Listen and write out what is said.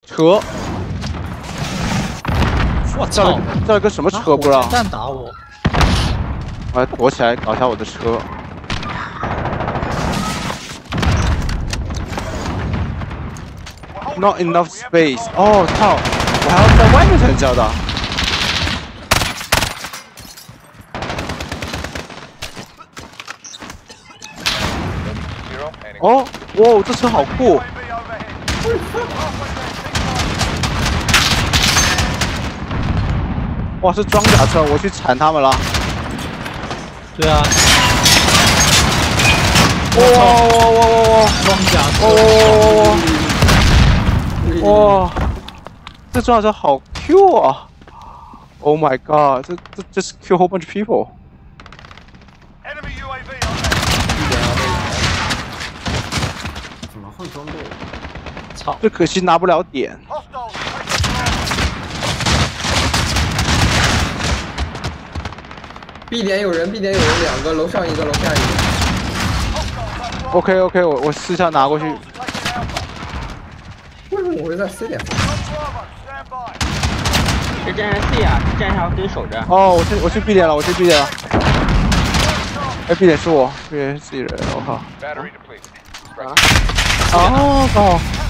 车， 我操！ 这个什么车不知道？ 弹打我！ 我要躲起来搞一下我的车。Not enough space。哦操！我还要在外面才能叫到。哦，哇，这车好酷！哇，是装甲车，我去铲他们了。 对啊。 哇！ 装甲车！ 哇！这装甲车好 Q 啊 ！Oh my god！这 just kill whole bunch of people。 怎么换装备？ 操！ 最可惜拿不了点。 B 点有人，2个，楼上一个，楼下一个。 OK， 我试一下拿过去。 为什么我会在 C 点？ 谁站在 C 啊？站上可以守着。 哦，我去 B 点了，我去 B 点了。哎 ，B 点是我，B 点是自己人，我靠。哦，靠！